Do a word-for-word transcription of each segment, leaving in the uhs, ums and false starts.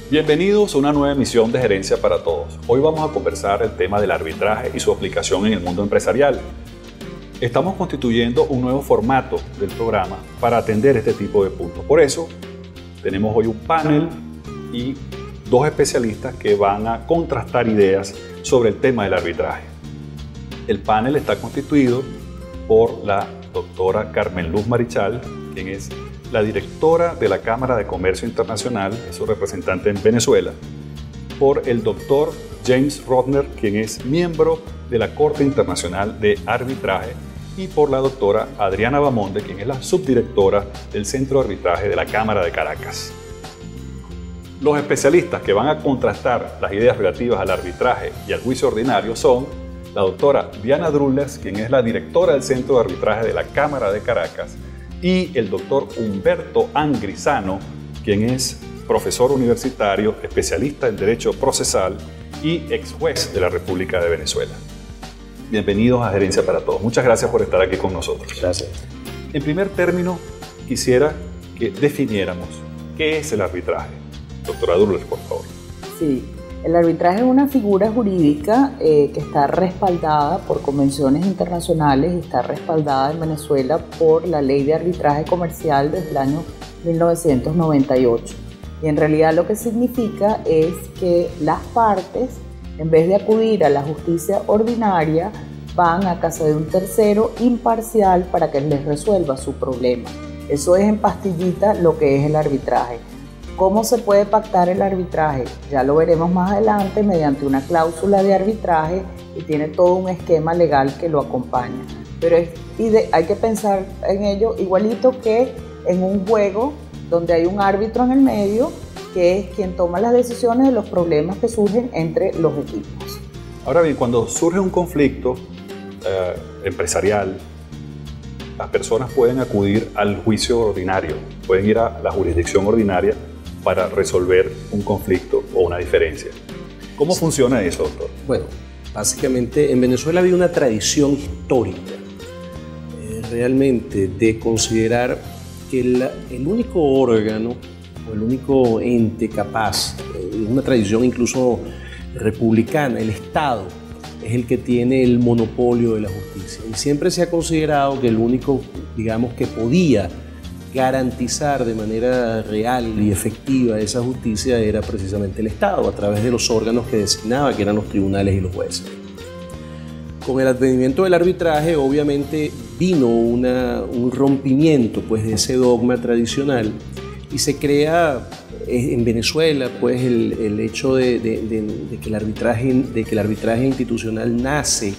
Bienvenidos a una nueva emisión de Gerencia para Todos. Hoy vamos a conversar el tema del arbitraje y su aplicación en el mundo empresarial. Estamos constituyendo un nuevo formato del programa para atender este tipo de puntos. Por eso, tenemos hoy un panel y dos especialistas que van a contrastar ideas sobre el tema del arbitraje. El panel está constituido por la doctora Carmen Luz Marichal, quien es la directora de la Cámara de Comercio Internacional, es su representante en Venezuela, por el doctor James Rodner, quien es miembro de la Corte Internacional de Arbitraje, y por la doctora Adriana Bamonde, quien es la subdirectora del Centro de Arbitraje de la Cámara de Caracas. Los especialistas que van a contrastar las ideas relativas al arbitraje y al juicio ordinario son la doctora Diana Drulles, quien es la directora del Centro de Arbitraje de la Cámara de Caracas, y el doctor Humberto Angrisano, quien es profesor universitario, especialista en Derecho Procesal y ex juez de la República de Venezuela. Bienvenidos a Gerencia para Todos. Muchas gracias por estar aquí con nosotros. Gracias. En primer término, quisiera que definiéramos qué es el arbitraje. Doctora Drulles, por favor. Sí, el arbitraje es una figura jurídica eh, que está respaldada por convenciones internacionales y está respaldada en Venezuela por la Ley de Arbitraje Comercial desde el año mil novecientos noventa y ocho. Y en realidad lo que significa es que las partes, en vez de acudir a la justicia ordinaria, van a casa de un tercero imparcial para que les resuelva su problema. Eso es en pastillita lo que es el arbitraje. ¿Cómo se puede pactar el arbitraje? Ya lo veremos más adelante mediante una cláusula de arbitraje y tiene todo un esquema legal que lo acompaña. Pero es, y de, hay que pensar en ello igualito que en un juego donde hay un árbitro en el medio que es quien toma las decisiones de los problemas que surgen entre los equipos. Ahora bien, cuando surge un conflicto eh, empresarial, las personas pueden acudir al juicio ordinario, pueden ir a la jurisdicción ordinaria para resolver un conflicto o una diferencia. ¿Cómo sí. funciona eso, doctor? Bueno, básicamente en Venezuela había una tradición histórica eh, realmente de considerar que el, el único órgano o el único ente capaz, eh, una tradición incluso republicana, el Estado, es el que tiene el monopolio de la justicia. Y siempre se ha considerado que el único, digamos, que podía garantizar de manera real y efectiva esa justicia era precisamente el Estado, a través de los órganos que designaba, que eran los tribunales y los jueces. Con el advenimiento del arbitraje, obviamente, vino una, un rompimiento pues, de ese dogma tradicional y se crea en Venezuela pues, el, el hecho de, de, de, de, que el arbitraje, de que el arbitraje institucional nace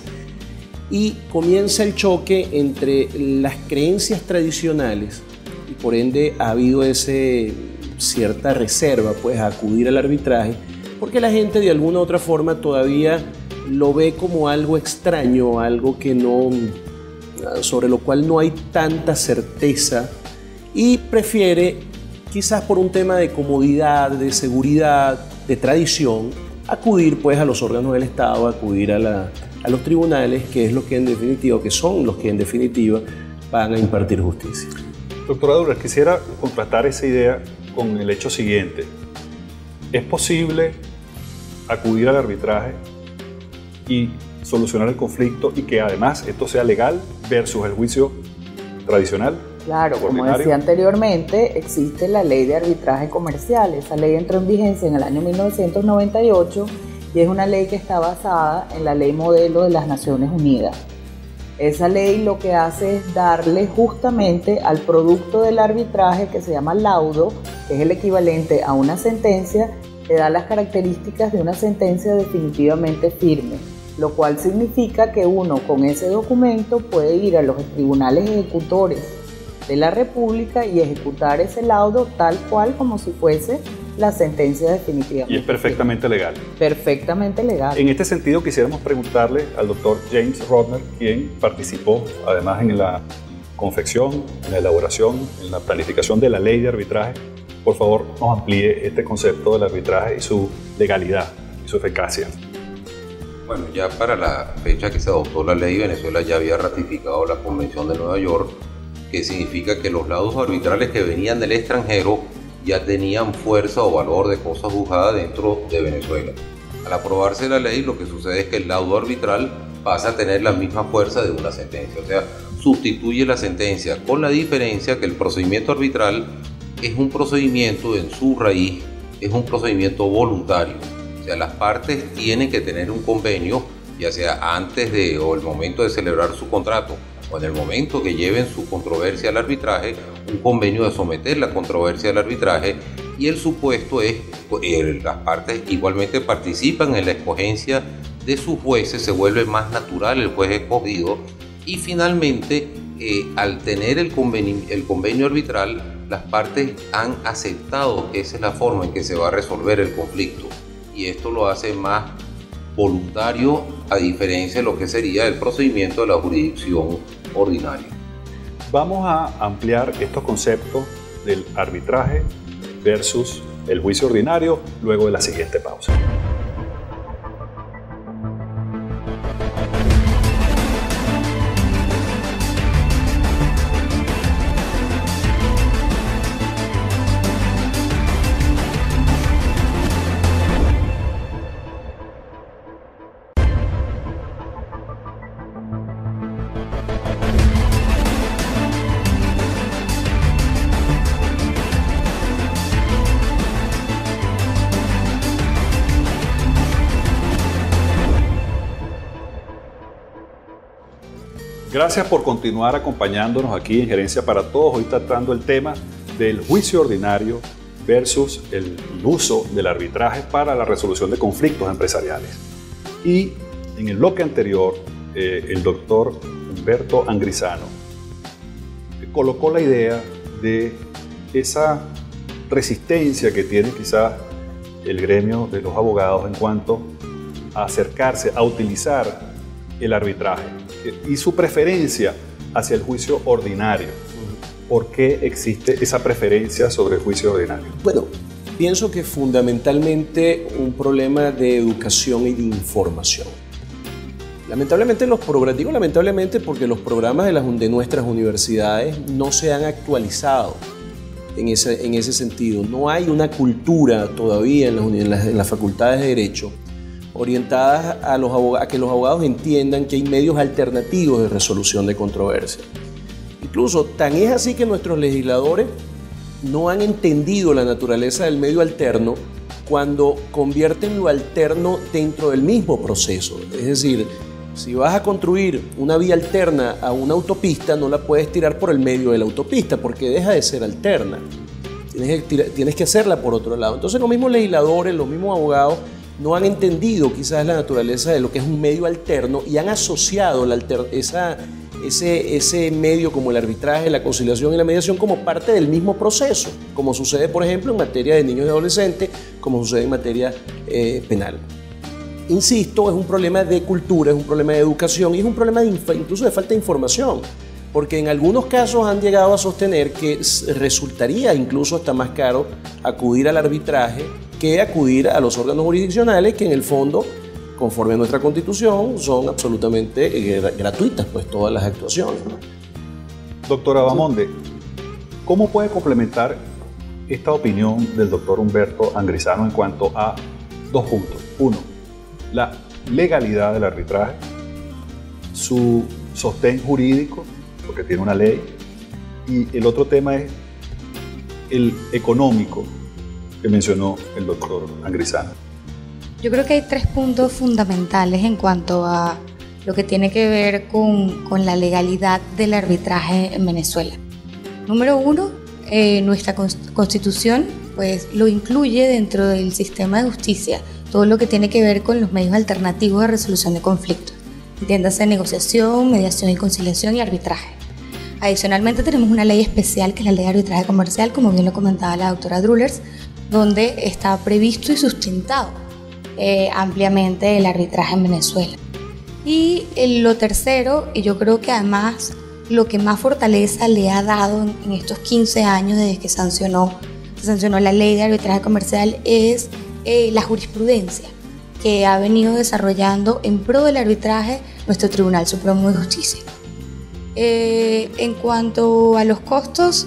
y comienza el choque entre las creencias tradicionales. Por ende ha habido ese, cierta reserva pues, a acudir al arbitraje, porque la gente de alguna u otra forma todavía lo ve como algo extraño, algo que no, sobre lo cual no hay tanta certeza y prefiere, quizás por un tema de comodidad, de seguridad, de tradición, acudir pues, a los órganos del Estado, acudir a, la, a los tribunales, que es lo que en definitiva, que son los que en definitiva van a impartir justicia. Doctora Drulles, quisiera contrastar esa idea con el hecho siguiente. ¿Es posible acudir al arbitraje y solucionar el conflicto y que además esto sea legal versus el juicio tradicional? Claro, como ordinario? decía anteriormente, existe la Ley de Arbitraje Comercial. Esa ley entró en vigencia en el año mil novecientos noventa y ocho y es una ley que está basada en la Ley Modelo de las Naciones Unidas. Esa ley lo que hace es darle justamente al producto del arbitraje que se llama laudo, que es el equivalente a una sentencia, le da las características de una sentencia definitivamente firme, lo cual significa que uno con ese documento puede ir a los tribunales ejecutores de la República y ejecutar ese laudo tal cual como si fuese la sentencia definitiva. Y es perfectamente legal. Perfectamente legal. En este sentido, quisiéramos preguntarle al doctor James Rodner, quien participó además en la confección, en la elaboración, en la planificación de la ley de arbitraje. Por favor, nos amplíe este concepto del arbitraje y su legalidad y su eficacia. Bueno, ya para la fecha que se adoptó la ley, Venezuela ya había ratificado la Convención de Nueva York, que significa que los laudos arbitrales que venían del extranjero ya tenían fuerza o valor de cosa juzgada dentro de Venezuela. Al aprobarse la ley, lo que sucede es que el laudo arbitral pasa a tener la misma fuerza de una sentencia, o sea, sustituye la sentencia, con la diferencia que el procedimiento arbitral es un procedimiento en su raíz, es un procedimiento voluntario, o sea, las partes tienen que tener un convenio, ya sea antes de o el momento de celebrar su contrato, o en el momento que lleven su controversia al arbitraje, un convenio de someter la controversia al arbitraje, y el supuesto es que las partes igualmente participan en la escogencia de sus jueces, se vuelve más natural el juez escogido, y finalmente eh, al tener el convenio, el convenio arbitral, las partes han aceptado que esa es la forma en que se va a resolver el conflicto, y esto lo hace más voluntario a diferencia de lo que sería el procedimiento de la jurisdicción ordinaria. Vamos a ampliar estos conceptos del arbitraje versus el juicio ordinario luego de la siguiente pausa. Gracias por continuar acompañándonos aquí en Gerencia para Todos, hoy tratando el tema del juicio ordinario versus el uso del arbitraje para la resolución de conflictos empresariales. Y en el bloque anterior, eh, el doctor Humberto Angrisano colocó la idea de esa resistencia que tiene quizás el gremio de los abogados en cuanto a acercarse, a utilizar el arbitraje y su preferencia hacia el juicio ordinario. ¿Por qué existe esa preferencia sobre el juicio ordinario? Bueno, pienso que fundamentalmente un problema de educación y de información. Lamentablemente los programas, digo lamentablemente porque los programas de, las, de nuestras universidades no se han actualizado en ese, en ese sentido. No hay una cultura todavía en las, en las, en las facultades de Derecho orientadas a, los abogados, a que los abogados entiendan que hay medios alternativos de resolución de controversias. Incluso tan es así que nuestros legisladores no han entendido la naturaleza del medio alterno cuando convierten lo alterno dentro del mismo proceso. Es decir, si vas a construir una vía alterna a una autopista, no la puedes tirar por el medio de la autopista porque deja de ser alterna. Tienes que, tirar, tienes que hacerla por otro lado. Entonces los mismos legisladores, los mismos abogados no han entendido quizás la naturaleza de lo que es un medio alterno y han asociado la alter, esa, ese, ese medio como el arbitraje, la conciliación y la mediación como parte del mismo proceso, como sucede por ejemplo en materia de niños y adolescentes, como sucede en materia eh, penal. Insisto, es un problema de cultura, es un problema de educación y es un problema de, incluso de falta de información, porque en algunos casos han llegado a sostener que resultaría incluso hasta más caro acudir al arbitraje que acudir a los órganos jurisdiccionales que en el fondo, conforme a nuestra Constitución, son absolutamente eh, gratuitas, pues todas las actuaciones, ¿no? Doctora Bamonde, ¿cómo puede complementar esta opinión del doctor Humberto Angrisano en cuanto a dos puntos? Uno, la legalidad del arbitraje, su sostén jurídico, porque tiene una ley, y el otro tema es el económico, que mencionó el doctor Angrisano. Yo creo que hay tres puntos fundamentales en cuanto a lo que tiene que ver con, con la legalidad del arbitraje en Venezuela. Número uno, eh, nuestra Constitución pues, lo incluye dentro del sistema de justicia, todo lo que tiene que ver con los medios alternativos de resolución de conflictos, entiéndase negociación, mediación y conciliación y arbitraje. Adicionalmente tenemos una ley especial que es la Ley de Arbitraje Comercial, como bien lo comentaba la doctora Drullers, donde está previsto y sustentado eh, ampliamente el arbitraje en Venezuela. Y eh, lo tercero, y yo creo que además lo que más fortaleza le ha dado en, en estos quince años desde que sancionó, se sancionó la Ley de Arbitraje Comercial, es eh, la jurisprudencia que ha venido desarrollando en pro del arbitraje nuestro Tribunal Supremo de Justicia. Eh, en cuanto a los costos,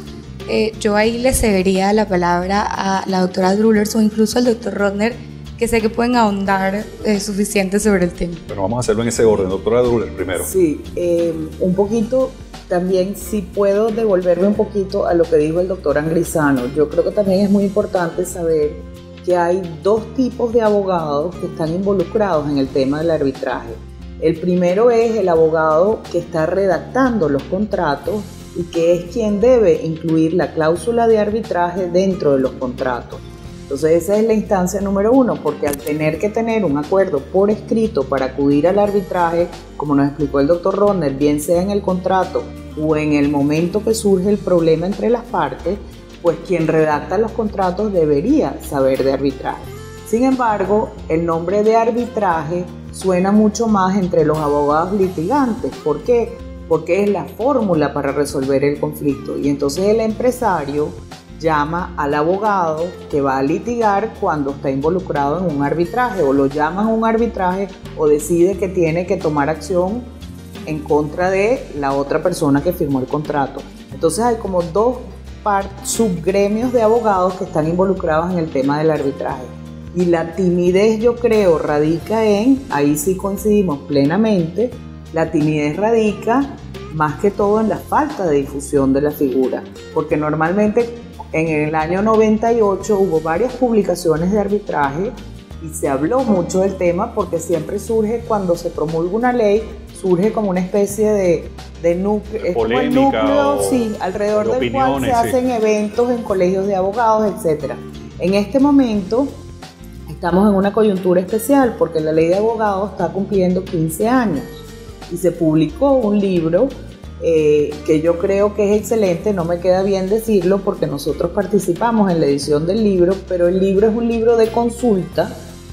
eh, yo ahí le cedería la palabra a la doctora Drullers o incluso al doctor Rodner, que sé que pueden ahondar eh, suficiente sobre el tema. Pero vamos a hacerlo en ese orden. Doctora Drullers, primero. Sí, eh, un poquito, también si puedo devolverme un poquito a lo que dijo el doctor Angrisano. Yo creo que también es muy importante saber que hay dos tipos de abogados que están involucrados en el tema del arbitraje. El primero es el abogado que está redactando los contratos y que es quien debe incluir la cláusula de arbitraje dentro de los contratos. Entonces esa es la instancia número uno, porque al tener que tener un acuerdo por escrito para acudir al arbitraje, como nos explicó el doctor Rodner, bien sea en el contrato o en el momento que surge el problema entre las partes, pues quien redacta los contratos debería saber de arbitraje. Sin embargo, el nombre de arbitraje suena mucho más entre los abogados litigantes. ¿Por qué? Porque es la fórmula para resolver el conflicto. Y entonces el empresario llama al abogado que va a litigar cuando está involucrado en un arbitraje, o lo llama a un arbitraje o decide que tiene que tomar acción en contra de la otra persona que firmó el contrato. Entonces hay como dos subgremios de abogados que están involucrados en el tema del arbitraje. Y la timidez, yo creo, radica en, ahí sí coincidimos plenamente, la timidez radica más que todo en la falta de difusión de la figura, porque normalmente en el año noventa y ocho hubo varias publicaciones de arbitraje y se habló mucho del tema, porque siempre surge, cuando se promulga una ley, surge como una especie de, de núcleo, es como el núcleo, sí, alrededor del cual se hacen sí. eventos en colegios de abogados, etcétera. En este momento estamos en una coyuntura especial porque la ley de abogados está cumpliendo quince años y se publicó un libro eh, que yo creo que es excelente. No me queda bien decirlo porque nosotros participamos en la edición del libro, pero el libro es un libro de consulta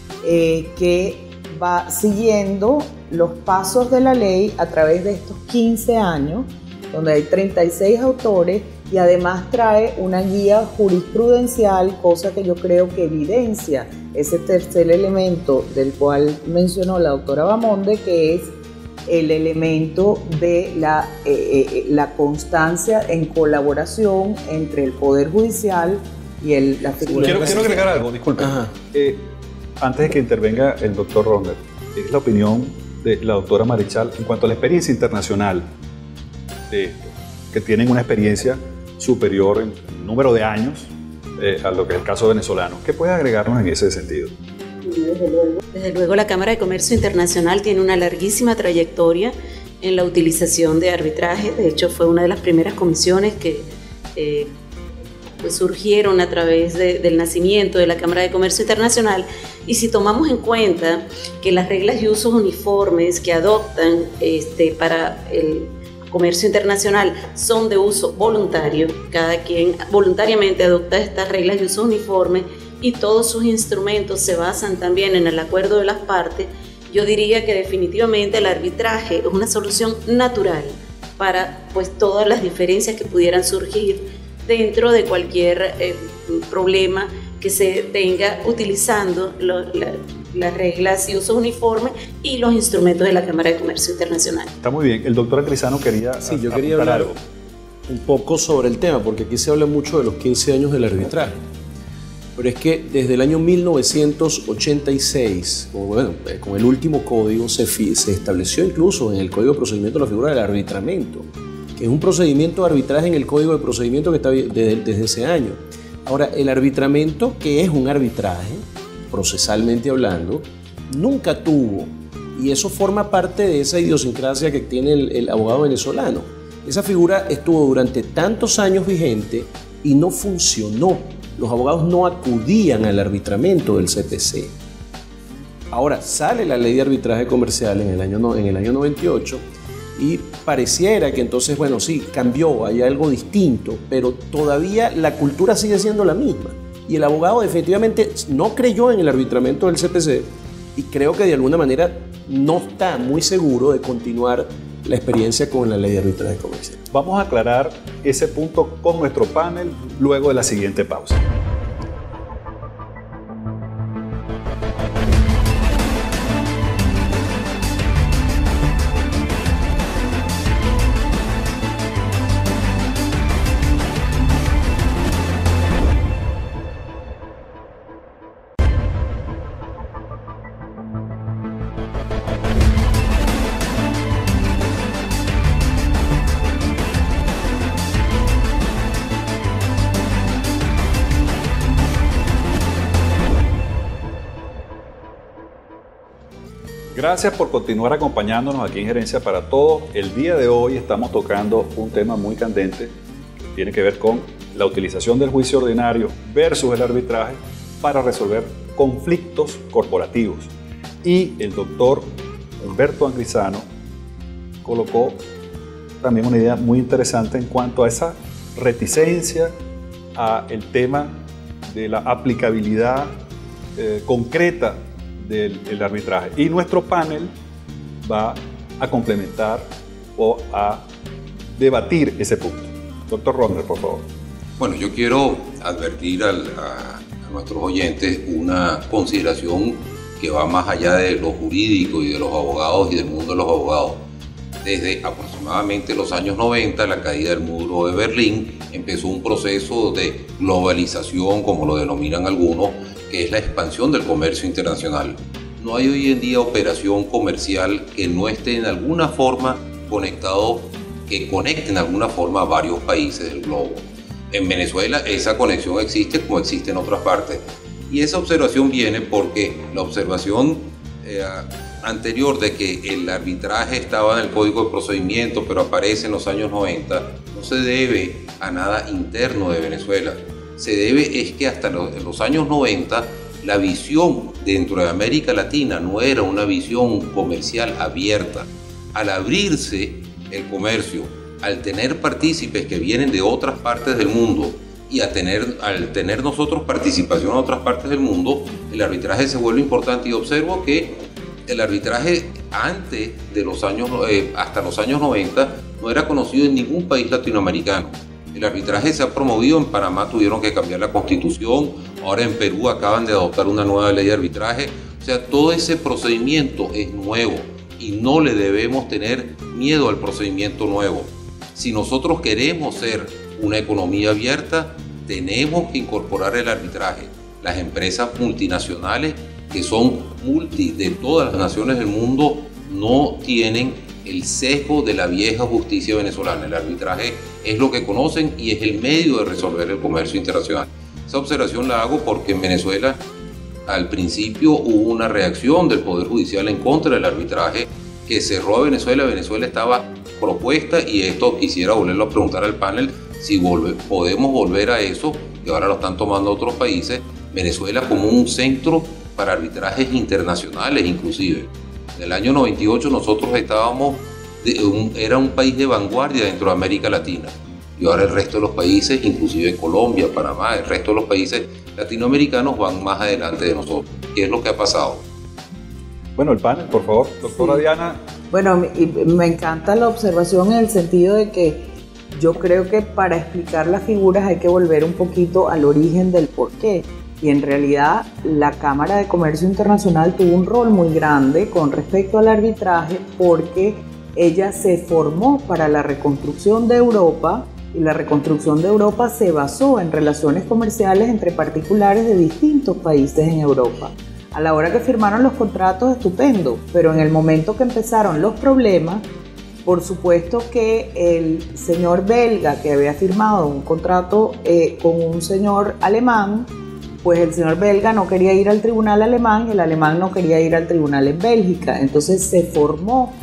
eh, que va siguiendo los pasos de la ley a través de estos quince años, donde hay treinta y seis autores, y además trae una guía jurisprudencial, cosa que yo creo que evidencia ese tercer elemento del cual mencionó la doctora Bamonde, que es el elemento de la, eh, eh, la constancia en colaboración entre el Poder Judicial y el, la figura. Quiero, quiero agregar algo, disculpe. Eh, antes de que intervenga el doctor Rodner, es la opinión de la doctora Marichal en cuanto a la experiencia internacional de esto, que tienen una experiencia superior en número de años eh, a lo que es el caso venezolano. ¿Qué puede agregarnos en ese sentido? Desde luego. Desde luego, la Cámara de Comercio Internacional tiene una larguísima trayectoria en la utilización de arbitraje. De hecho, fue una de las primeras comisiones que eh, pues surgieron a través de, del nacimiento de la Cámara de Comercio Internacional. Y si tomamos en cuenta que las reglas y usos uniformes que adoptan este, para el comercio internacional son de uso voluntario, cada quien voluntariamente adopta estas reglas y usos uniformes, y todos sus instrumentos se basan también en el acuerdo de las partes, yo diría que definitivamente el arbitraje es una solución natural para pues todas las diferencias que pudieran surgir dentro de cualquier eh, problema que se tenga utilizando lo, la, las reglas y usos uniformes y los instrumentos de la Cámara de Comercio Internacional. Está muy bien. El doctor Angrisano quería Sí, yo quería hablar algo. un poco sobre el tema, porque aquí se habla mucho de los quince años del arbitraje. Pero es que desde el año mil novecientos ochenta y seis, o bueno, con el último código, se, se estableció incluso en el Código de Procedimiento la figura del arbitramiento, que es un procedimiento de arbitraje en el Código de Procedimiento que está desde, desde ese año. Ahora, el arbitramiento, que es un arbitraje, procesalmente hablando, nunca tuvo, y eso forma parte de esa idiosincrasia que tiene el, el abogado venezolano. Esa figura estuvo durante tantos años vigente y no funcionó. Los abogados no acudían al arbitramiento del C P C. Ahora sale la ley de arbitraje comercial en el año, en el año noventa y ocho y pareciera que entonces, bueno, sí, cambió, hay algo distinto, pero todavía la cultura sigue siendo la misma. Y el abogado definitivamente no creyó en el arbitramiento del C P C y creo que de alguna manera no está muy seguro de continuar la experiencia con la ley de arbitraje comercial. Vamos a aclarar ese punto con nuestro panel luego de la siguiente pausa. Gracias por continuar acompañándonos aquí en Gerencia para Todos. El día de hoy estamos tocando un tema muy candente que tiene que ver con la utilización del juicio ordinario versus el arbitraje para resolver conflictos corporativos. Y el doctor Humberto Angrisano colocó también una idea muy interesante en cuanto a esa reticencia a el tema de la aplicabilidad eh, concreta del el arbitraje. Y nuestro panel va a complementar o a debatir ese punto. Doctor Ronder, por favor. Bueno, yo quiero advertir al, a, a nuestros oyentes una consideración que va más allá de lo jurídico y de los abogados y del mundo de los abogados. Desde aproximadamente los años noventa, la caída del muro de Berlín, empezó un proceso de globalización, como lo denominan algunos, que es la expansión del comercio internacional. No hay hoy en día operación comercial que no esté en alguna forma conectado, que conecte en alguna forma a varios países del globo. En Venezuela esa conexión existe como existe en otras partes. Y esa observación viene porque la observación eh, anterior de que el arbitraje estaba en el Código de Procedimiento, pero aparece en los años noventa, no se debe a nada interno de Venezuela. Se debe es que hasta los, en los años noventa la visión dentro de América Latina no era una visión comercial abierta. Al abrirse el comercio, al tener partícipes que vienen de otras partes del mundo y a tener, al tener nosotros participación en otras partes del mundo, el arbitraje se vuelve importante. Y observo que el arbitraje antes de los años, eh, hasta los años noventa no era conocido en ningún país latinoamericano. El arbitraje se ha promovido, en Panamá tuvieron que cambiar la constitución, ahora en Perú acaban de adoptar una nueva ley de arbitraje. O sea, todo ese procedimiento es nuevo y no le debemos tener miedo al procedimiento nuevo. Si nosotros queremos ser una economía abierta, tenemos que incorporar el arbitraje. Las empresas multinacionales, que son multi de todas las naciones del mundo, no tienen el sesgo de la vieja justicia venezolana. El arbitraje es lo que conocen y es el medio de resolver el comercio internacional. Esa observación la hago porque en Venezuela al principio hubo una reacción del Poder Judicial en contra del arbitraje que cerró a Venezuela. Venezuela estaba propuesta, y esto quisiera volverlo a preguntar al panel, si volve, podemos volver a eso, que ahora lo están tomando otros países, Venezuela como un centro para arbitrajes internacionales inclusive. En el año noventa y ocho nosotros estábamos, de un, era un país de vanguardia dentro de América Latina, y ahora el resto de los países, inclusive Colombia, Panamá, el resto de los países latinoamericanos van más adelante de nosotros. ¿Qué es lo que ha pasado? Bueno, el panel, por favor. Doctora sí. Diana. Bueno, me encanta la observación en el sentido de que yo creo que para explicar las figuras hay que volver un poquito al origen del porqué. Y en realidad la Cámara de Comercio Internacional tuvo un rol muy grande con respecto al arbitraje, porque ella se formó para la reconstrucción de Europa, y la reconstrucción de Europa se basó en relaciones comerciales entre particulares de distintos países en Europa. A la hora que firmaron los contratos, estupendo, pero en el momento que empezaron los problemas, por supuesto que el señor belga que había firmado un contrato eh, con un señor alemán, pues el señor belga no quería ir al tribunal alemán y el alemán no quería ir al tribunal en Bélgica. Entonces se formó,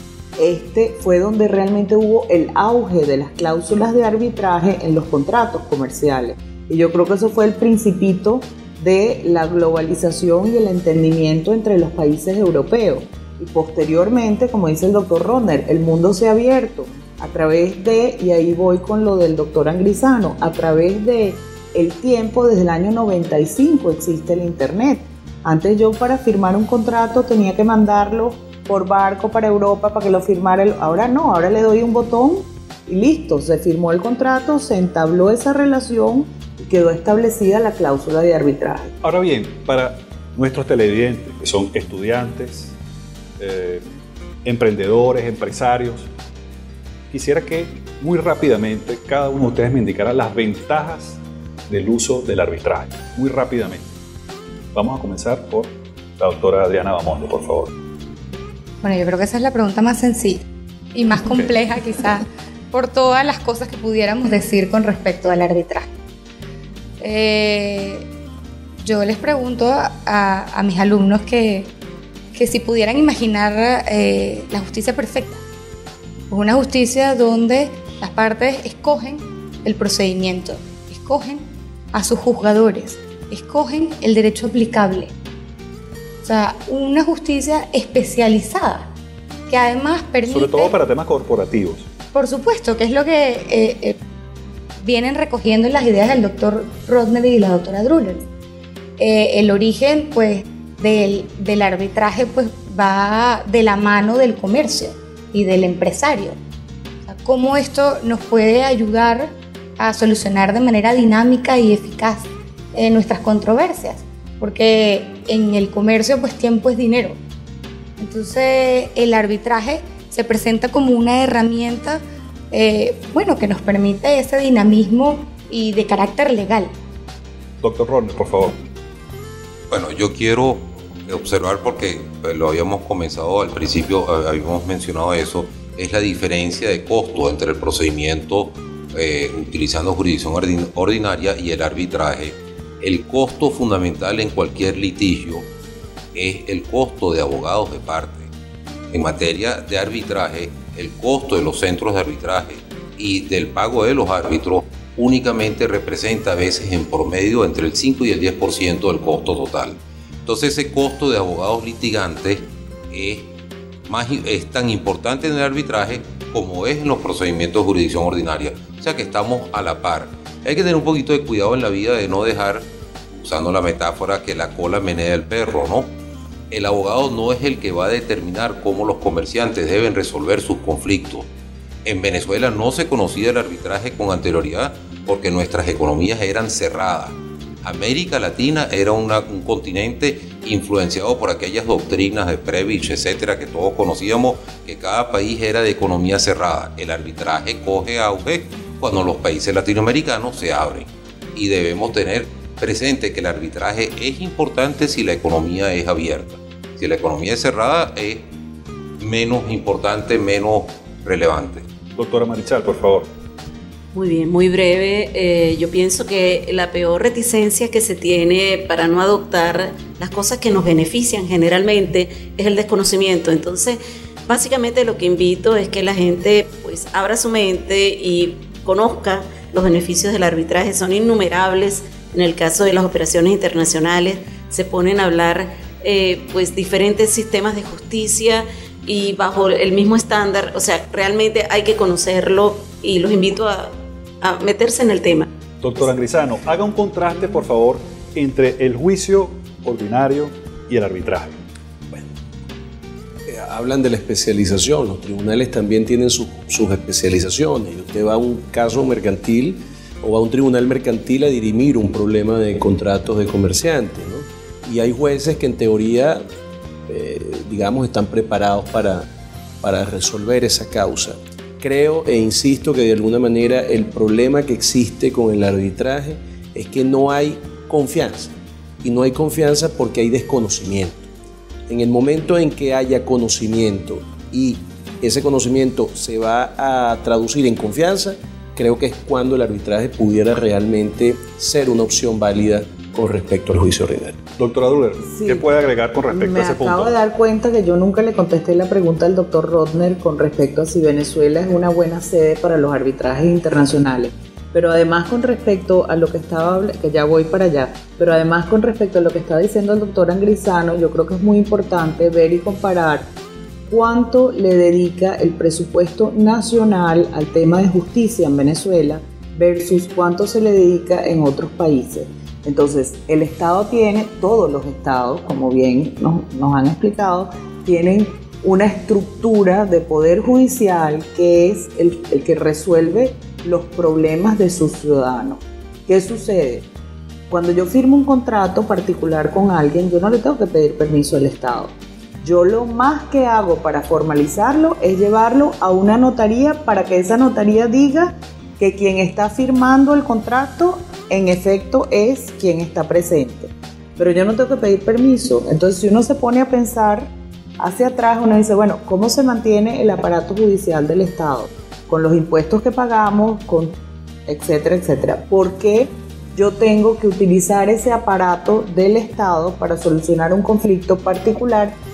este fue donde realmente hubo el auge de las cláusulas de arbitraje en los contratos comerciales. Y yo creo que eso fue el principito de la globalización y el entendimiento entre los países europeos. Y posteriormente, como dice el doctor Ronder, el mundo se ha abierto a través de, y ahí voy con lo del doctor Angrisano, a través de el tiempo. Desde el año noventa y cinco existe el internet. Antes yo, para firmar un contrato, tenía que mandarlo por barco para Europa para que lo firmara. El, ahora no, ahora le doy un botón y listo, se firmó el contrato, se entabló esa relación y quedó establecida la cláusula de arbitraje. Ahora bien, para nuestros televidentes, que son estudiantes, eh, emprendedores, empresarios, quisiera que muy rápidamente cada uno de ustedes me indicara las ventajas del uso del arbitraje. Muy rápidamente. Vamos a comenzar por la doctora Diana Bamondo, por favor. Bueno, yo creo que esa es la pregunta más sencilla y más okay. compleja quizás por todas las cosas que pudiéramos decir con respecto al arbitraje. Eh, yo les pregunto a, a mis alumnos que, que si pudieran imaginar eh, la justicia perfecta, pues una justicia donde las partes escogen el procedimiento, escogen a sus juzgadores, escogen el derecho aplicable. O sea, una justicia especializada que además permite... Sobre todo para temas corporativos. Por supuesto, que es lo que eh, eh, vienen recogiendo en las ideas del doctor Rodner y la doctora Druller. Eh, el origen, pues, del, del arbitraje, pues, va de la mano del comercio y del empresario. O sea, cómo esto nos puede ayudar a solucionar de manera dinámica y eficaz eh, nuestras controversias. Porque en el comercio, pues, tiempo es dinero. Entonces, el arbitraje se presenta como una herramienta, eh, bueno, que nos permite ese dinamismo y de carácter legal. Doctor Rodner, por favor. Bueno, yo quiero observar, porque lo habíamos comenzado al principio, habíamos mencionado eso, es la diferencia de costo entre el procedimiento eh, utilizando jurisdicción ordinaria y el arbitraje. El costo fundamental en cualquier litigio es el costo de abogados de parte. En materia de arbitraje, el costo de los centros de arbitraje y del pago de los árbitros únicamente representa a veces en promedio entre el cinco y el diez por ciento del costo total. Entonces ese costo de abogados litigantes es, más, es tan importante en el arbitraje como es en los procedimientos de jurisdicción ordinaria. O sea que estamos a la par. Hay que tener un poquito de cuidado en la vida de no dejar, usando la metáfora, que la cola menea el perro, ¿no? El abogado no es el que va a determinar cómo los comerciantes deben resolver sus conflictos. En Venezuela no se conocía el arbitraje con anterioridad porque nuestras economías eran cerradas. América Latina era una, un continente influenciado por aquellas doctrinas de Previch, etcétera, que todos conocíamos, que cada país era de economía cerrada. El arbitraje coge auge cuando los países latinoamericanos se abren. Y debemos tener presente que el arbitraje es importante si la economía es abierta. Si la economía es cerrada, es menos importante, menos relevante. Doctora Marichal, por favor. Muy bien, muy breve. Eh, yo pienso que la peor reticencia que se tiene para no adoptar las cosas que nos benefician generalmente es el desconocimiento. Entonces, básicamente lo que invito es que la gente pues abra su mente y conozca los beneficios del arbitraje. Son innumerables. En el caso de las operaciones internacionales se ponen a hablar eh, pues diferentes sistemas de justicia y bajo el mismo estándar. O sea, realmente hay que conocerlo y los invito a a meterse en el tema. Doctor Angrisano, haga un contraste, por favor, entre el juicio ordinario y el arbitraje. Bueno, eh, hablan de la especialización, los tribunales también tienen su, sus especializaciones. Y usted va a un caso mercantil o va a un tribunal mercantil a dirimir un problema de contratos de comerciantes, ¿no? Y hay jueces que en teoría, eh, digamos, están preparados para, para resolver esa causa. Creo e insisto que de alguna manera el problema que existe con el arbitraje es que no hay confianza. Y no hay confianza porque hay desconocimiento. En el momento en que haya conocimiento y ese conocimiento se va a traducir en confianza, creo que es cuando el arbitraje pudiera realmente ser una opción válida con respecto al juicio ordinario. Doctora Druller, sí. ¿Qué puede agregar con respecto Me a ese punto? Me acabo de dar cuenta que yo nunca le contesté la pregunta al doctor Rodner con respecto a si Venezuela es una buena sede para los arbitrajes internacionales. Pero además con respecto a lo que estaba, que ya voy para allá, pero además con respecto a lo que estaba diciendo el doctor Angrisano, yo creo que es muy importante ver y comparar cuánto le dedica el presupuesto nacional al tema de justicia en Venezuela versus cuánto se le dedica en otros países. Entonces, el Estado tiene, todos los estados, como bien nos, nos han explicado, tienen una estructura de poder judicial que es el, el que resuelve los problemas de sus ciudadanos. ¿Qué sucede? Cuando yo firmo un contrato particular con alguien, yo no le tengo que pedir permiso al Estado. Yo lo más que hago para formalizarlo es llevarlo a una notaría para que esa notaría diga que quien está firmando el contrato en efecto es quien está presente. Pero yo no tengo que pedir permiso. Entonces, si uno se pone a pensar hacia atrás, uno dice, bueno, ¿cómo se mantiene el aparato judicial del Estado? Con los impuestos que pagamos, con etcétera, etcétera. ¿Por qué yo tengo que utilizar ese aparato del Estado para solucionar un conflicto particular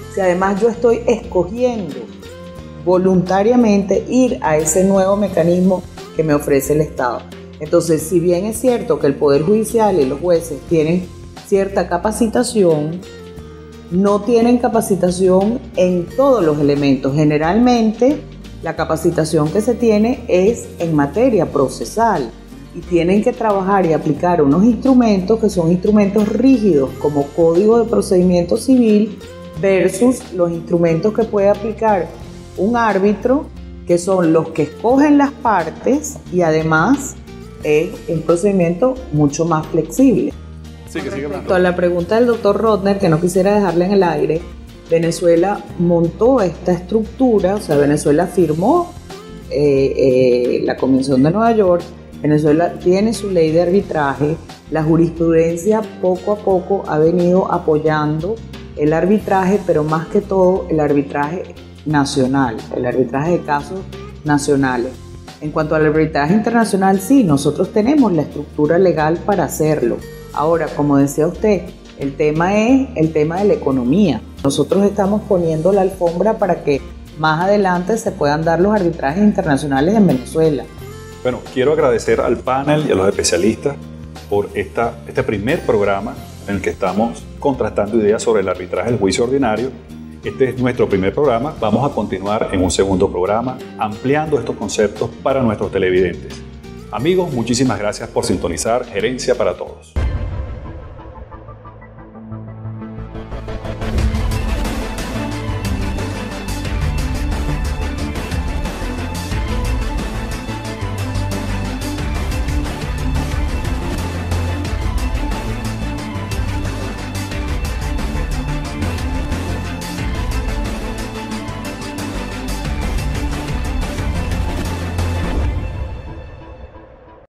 si además yo estoy escogiendo voluntariamente ir a ese nuevo mecanismo que me ofrece el Estado? Entonces, si bien es cierto que el Poder Judicial y los jueces tienen cierta capacitación, no tienen capacitación en todos los elementos. Generalmente, la capacitación que se tiene es en materia procesal y tienen que trabajar y aplicar unos instrumentos que son instrumentos rígidos como Código de Procedimiento Civil versus los instrumentos que puede aplicar un árbitro, que son los que escogen las partes y además es un procedimiento mucho más flexible. Sí, que sigue Respecto a la pregunta del doctor Rodner, que no quisiera dejarla en el aire, Venezuela montó esta estructura, o sea, Venezuela firmó eh, eh, la Convención de Nueva York, Venezuela tiene su ley de arbitraje, la jurisprudencia poco a poco ha venido apoyando el arbitraje, pero más que todo el arbitraje nacional, el arbitraje de casos nacionales. En cuanto al arbitraje internacional, sí, nosotros tenemos la estructura legal para hacerlo. Ahora, como decía usted, el tema es el tema de la economía. Nosotros estamos poniendo la alfombra para que más adelante se puedan dar los arbitrajes internacionales en Venezuela. Bueno, quiero agradecer al panel y a los especialistas por esta, este primer programa en el que estamos contrastando ideas sobre el arbitraje del juicio ordinario. Este es nuestro primer programa. Vamos a continuar en un segundo programa ampliando estos conceptos para nuestros televidentes. Amigos, muchísimas gracias por sintonizar Gerencia para Todos.